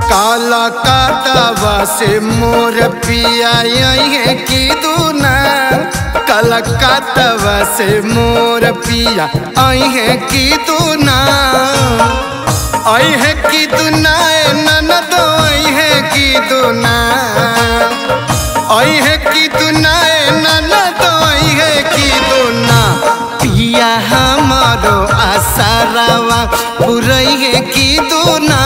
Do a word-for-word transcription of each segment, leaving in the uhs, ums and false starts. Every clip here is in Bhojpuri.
काला काटवा से मोर पिया है की दूना, काला काटवा से मोर पिया आई है की दूना, आई है की दूना ननद आई है की दूना, आई है की दूना ननद आई है की दूना, पिया हमारो आसारावा पुरई है की दूना।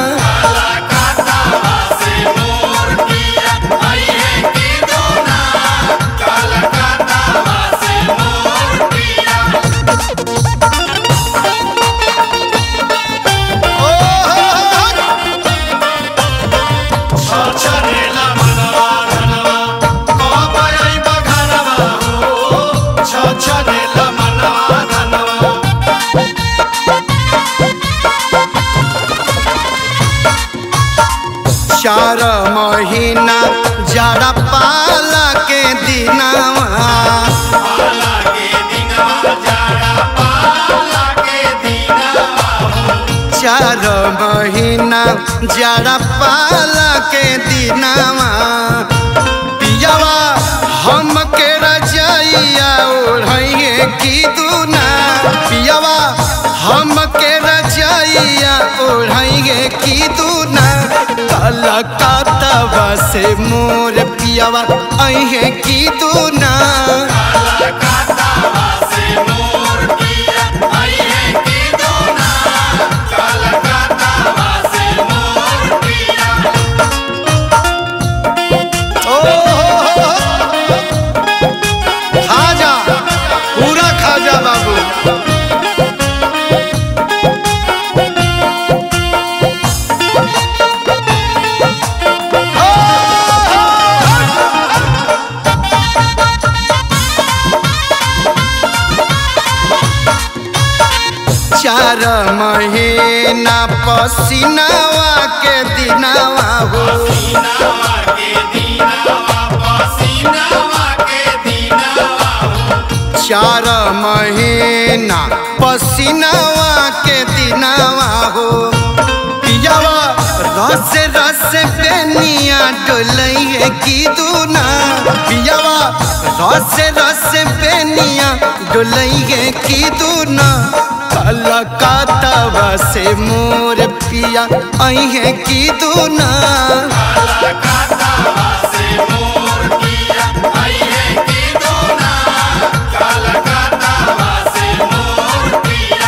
चार महीना जाड़ा पाला के दिनवा, चार महीना जाड़ा पाला के दिनवा, पियावा हम के रजैया ओढ़िए की दूना, पियावा हम के रजैया ओढ़िए की दूना, काला काटवा से मोर पियावा आई है की दूना, काला काटवा से मोर पिया आई है की दूना, काला काटवा से मोर पिया। ओ खाजा पूरा खाजा बाबू। चार महीना पसीनावा के दिनावा हो, पसीनावा के दिनावा, पसीनावा के दिनावा हो, चार महीना पसीनावा के दिनावा हो, पियावा रस रस पेनिया डोलैए की दूना, पियावा रस रस पेनिया डोलैए की दूना, काला काटवा से मोर पिया आई है की दूना, काला काटवा से मोर पिया आई है की दूना, काला काटवा से मोर पिया।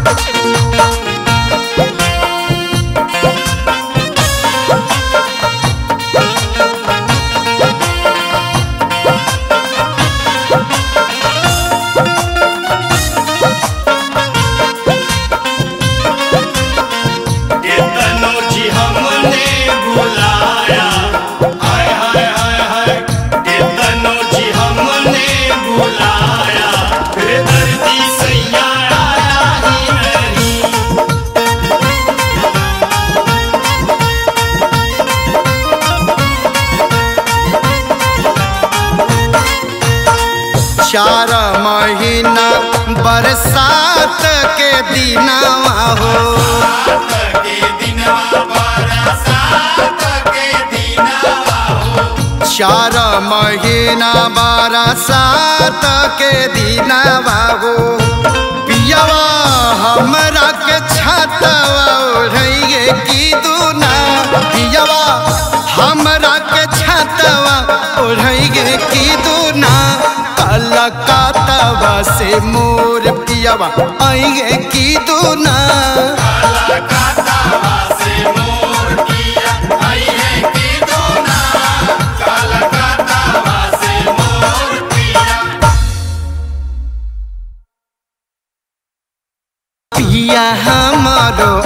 चार महीना बरसात के दिनवा हो, चार महीना बरसात के दिनवा हो, पियावा हमरा के छतवा ओढ़िए की दूना, पियावा हमरा के छतवा ओढ़िए की दूना, काला काटवा से मोर पियावा आई है की दूना, काला काटवा से मोर पिया आई है की दूना, काला काटवा से मोर पिया। पिया हमारो